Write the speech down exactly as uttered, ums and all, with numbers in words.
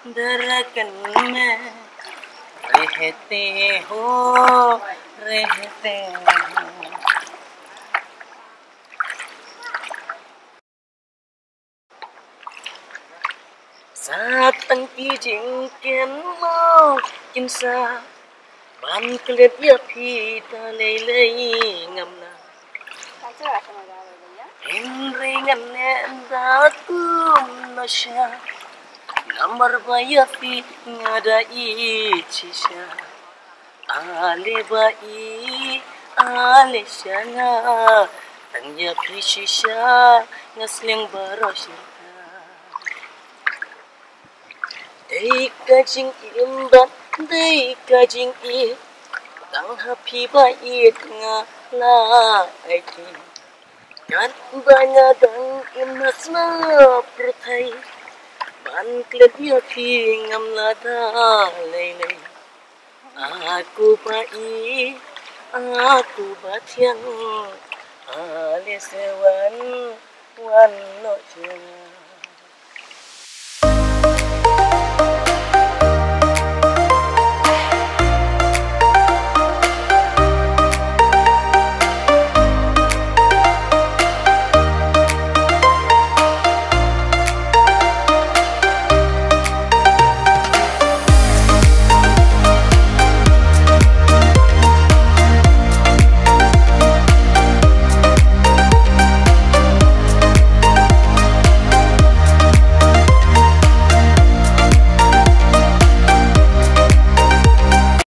दरकन में रहते हो रहते हो Sa tăng ti jing kian mau kin sa ban klet ya phi ta lei lei ngam na em re ngam ne da tum na sha namar ba ya phi ngada I chi sha ale ba I ale sha na tang ya phi shi sha ngasleng baro shi Day ka jing imban, day ka jing I Tang happy ba I nga la ai ti Kan ba nga dang imas na pruthay Ban klet ya phi ngam la da lay lay Aku ba I, aku ba thiang Ale se wan, wan no chang